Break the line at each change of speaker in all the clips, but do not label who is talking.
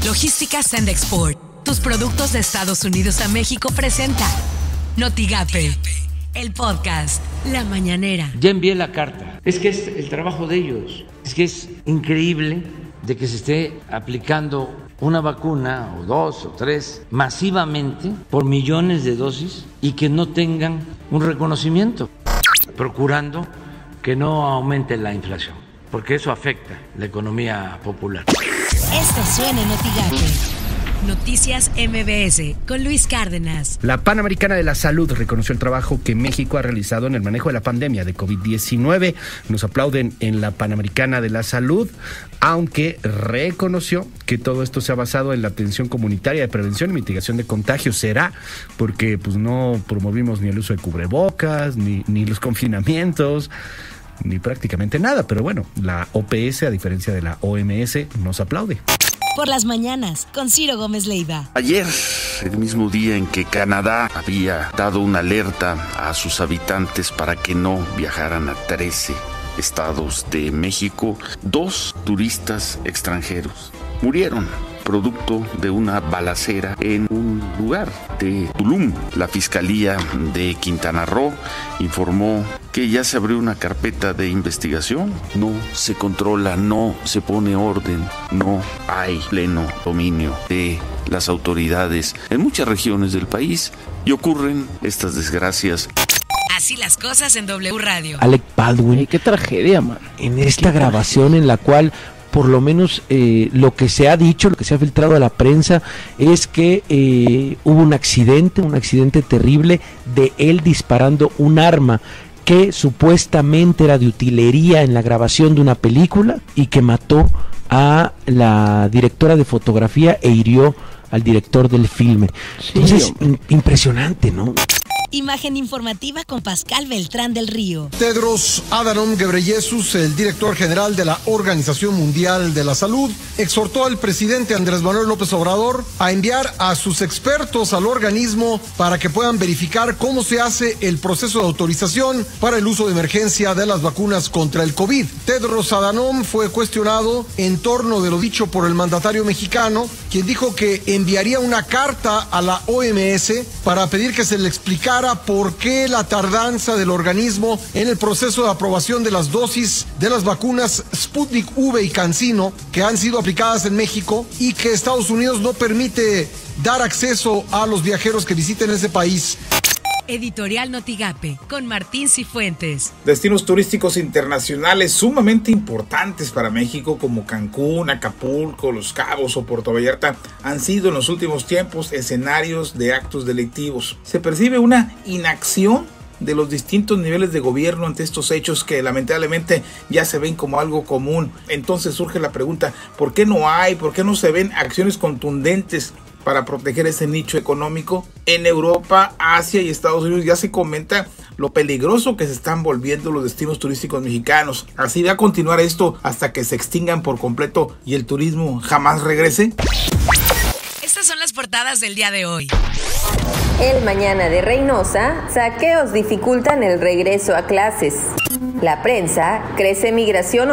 Logística Send Export. Tus productos de Estados Unidos a México presenta Notigape, el podcast La Mañanera.
Ya envié la carta. Es que es el trabajo de ellos. Es que es increíble de que se esté aplicando una vacuna o dos o tres masivamente por millones de dosis y que no tengan un reconocimiento, procurando que no aumente la inflación, porque eso afecta la economía popular.
Esto suena en Notigape. Noticias MBS con Luis Cárdenas.
La Panamericana de la Salud reconoció el trabajo que México ha realizado en el manejo de la pandemia de COVID-19. Nos aplauden en la Panamericana de la Salud, aunque reconoció que todo esto se ha basado en la atención comunitaria de prevención y mitigación de contagios. Será porque no promovimos ni el uso de cubrebocas, ni los confinamientos, ni prácticamente nada. Pero bueno, la OPS, a diferencia de la OMS, nos aplaude.
Por las mañanas, con Ciro Gómez Leiva.
Ayer, el mismo día en que Canadá había dado una alerta a sus habitantes para que no viajaran a 13 estados de México, 2 turistas extranjeros murieron producto de una balacera en un lugar de Tulum. La Fiscalía de Quintana Roo informó que ya se abrió una carpeta de investigación. No se controla, no se pone orden, no hay pleno dominio de las autoridades en muchas regiones del país y ocurren estas desgracias.
Así las cosas en W Radio.
Alec Baldwin, qué tragedia, man. En esta grabación en la cual por lo menos lo que se ha dicho, lo que se ha filtrado a la prensa es que hubo un accidente terrible de él disparando un arma que supuestamente era de utilería en la grabación de una película y que mató a la directora de fotografía e hirió al director del filme. Sí, entonces, impresionante, ¿no?
Imagen informativa con Pascal Beltrán del Río.
Tedros Adhanom Ghebreyesus, el director general de la Organización Mundial de la Salud, exhortó al presidente Andrés Manuel López Obrador a enviar a sus expertos al organismo para que puedan verificar cómo se hace el proceso de autorización para el uso de emergencia de las vacunas contra el COVID. Tedros Adhanom fue cuestionado en torno de lo dicho por el mandatario mexicano, quien dijo que enviaría una carta a la OMS para pedir que se le explicara por qué la tardanza del organismo en el proceso de aprobación de las dosis de las vacunas Sputnik V y CanSino que han sido aplicadas en México y que Estados Unidos no permite dar acceso a los viajeros que visiten ese país.
Editorial Notigape con Martín Cifuentes.
Destinos turísticos internacionales sumamente importantes para México como Cancún, Acapulco, Los Cabos o Puerto Vallarta han sido en los últimos tiempos escenarios de actos delictivos. Se percibe una inacción de los distintos niveles de gobierno ante estos hechos que lamentablemente ya se ven como algo común. Entonces surge la pregunta, ¿por qué no se ven acciones contundentes para proteger ese nicho económico? En Europa, Asia y Estados Unidos ya se comenta lo peligroso que se están volviendo los destinos turísticos mexicanos. ¿Así va a continuar esto hasta que se extingan por completo y el turismo jamás regrese?
Estas son las portadas del día de hoy.
El Mañana de Reynosa, saqueos dificultan el regreso a clases. La prensa, crece migración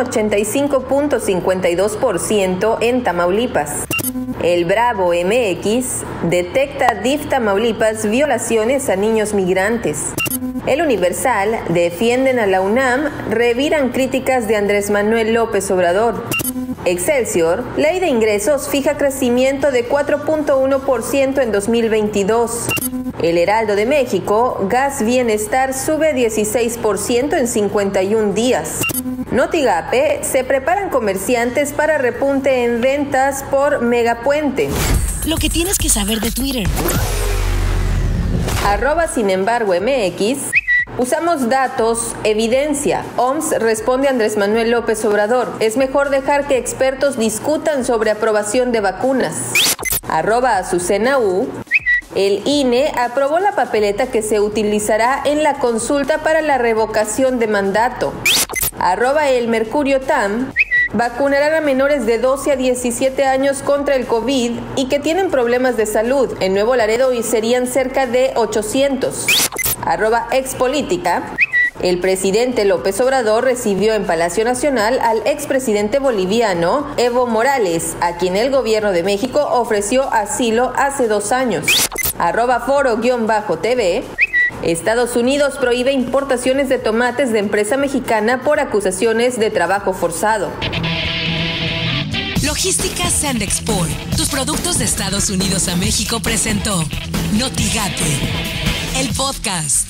85.52% en Tamaulipas. El Bravo MX, detecta DIF Tamaulipas violaciones a niños migrantes. El Universal, defienden a la UNAM, reviran críticas de Andrés Manuel López Obrador. Excelsior, ley de ingresos fija crecimiento de 4.1% en 2022. El Heraldo de México, gas bienestar sube 16% en 51 días. Notigape, se preparan comerciantes para repunte en ventas por megapuente.
Lo que tienes que saber de Twitter.
@SinEmbargoMX. Usamos datos, evidencia. OMS responde a Andrés Manuel López Obrador. Es mejor dejar que expertos discutan sobre aprobación de vacunas. @AzucenaU. El INE aprobó la papeleta que se utilizará en la consulta para la revocación de mandato. @ElMercurioTam. Vacunarán a menores de 12 a 17 años contra el COVID y que tienen problemas de salud. En Nuevo Laredo hoy serían cerca de 800. @Expolítica. El presidente López Obrador recibió en Palacio Nacional al expresidente boliviano Evo Morales, a quien el gobierno de México ofreció asilo hace 2 años. @foro_tv. Estados Unidos prohíbe importaciones de tomates de empresa mexicana por acusaciones de trabajo forzado.
Logística Sandexport, tus productos de Estados Unidos a México presentó Notigate, el podcast.